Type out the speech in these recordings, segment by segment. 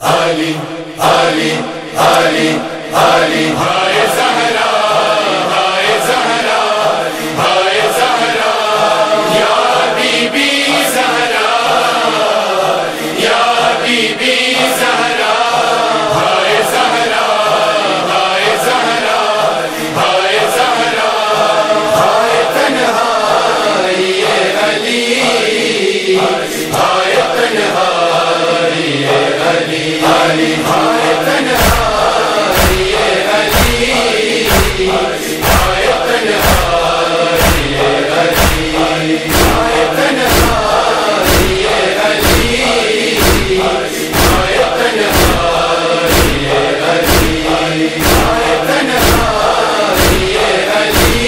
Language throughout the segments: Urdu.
علی علی علی علی ہائے زہرا ہائے زہرا ہائے زہرا یا بی بی زہرا یا بی بی زہرا ہائے زہرا ہائے زہرا ہائے زہرا ہائے تنہائی علی ہائے تنہائی علی علی ہائے تنہائی علی ہائے تنہائی علی ہائے تنہائی علی ہائے تنہائی علی ہائے تنہائی علی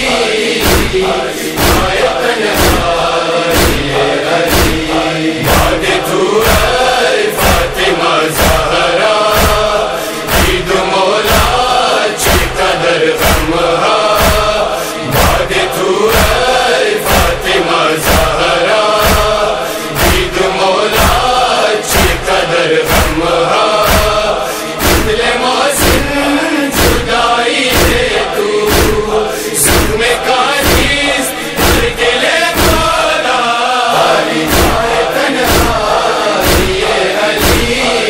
ہائے تنہائی علی باد تو فاطمہ زہرا عید مولا چی قدر غم ہا باد تو فاطمہ زہرا عید مولا چی قدر غم ہا دل محسن جدائی ہے تو زخم کاریز ہر دل مولا علی ہائے تنہائی علی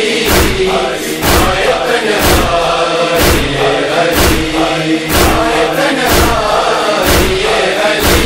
ہائے تنہائی علی ہائے تنہائی علی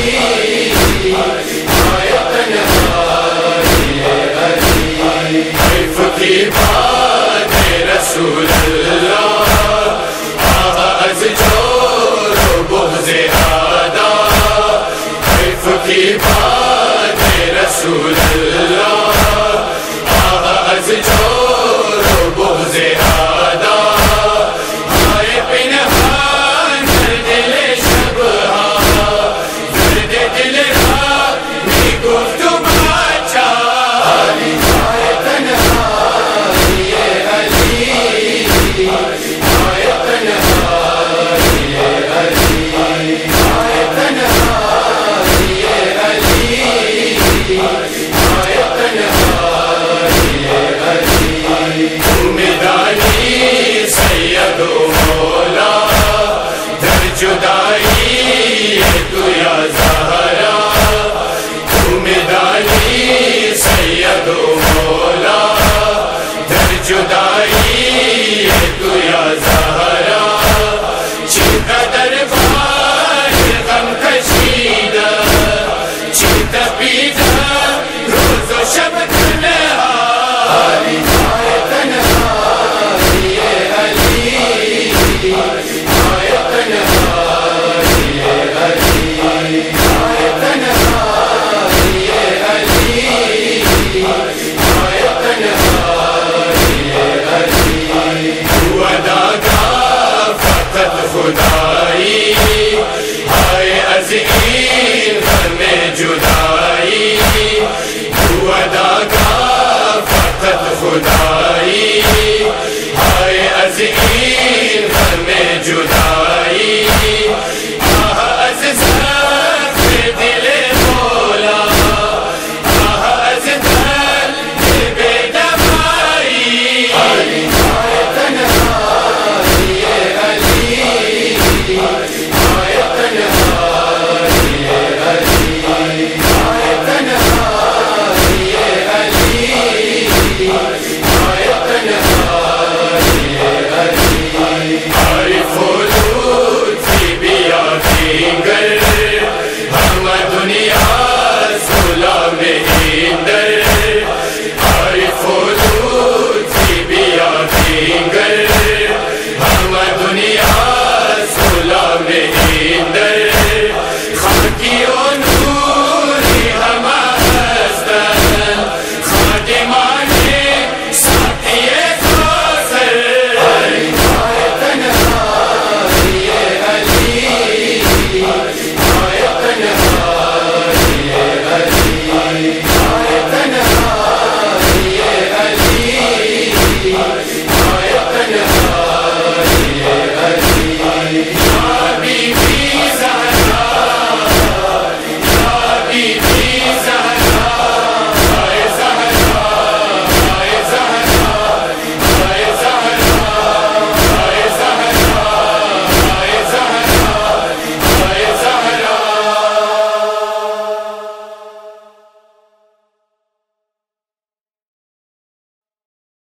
ہائے تنہائی علی حیف کی بات رسول اللہ آغا از جور و بغض آدا حیف کی بات رسول اللہ آغا از جور و بغض آدا ہائے پنہان دل شبہا درد دل را بھی گفت باچا علی ہائے تنہائی علی ہائے تنہائی علی ہائے تنہائی علی ہائے تنہائی علی میدانی سید و مولا در جدائی تو یا زہرا میدانی سید و مولا در جدائی تو یا زہرا چی قدر بار غم کشیدہ چی تپیدہ روز و شب تنہا علی ہائے تنہائی علی ہائے تنہائی علی ہائے تنہائی علی ہائے تنہائی علی وداگاہ فقط خدائی ہائے عظیم غم جدائی وداگاہ فقط خدائی ہائے عظیم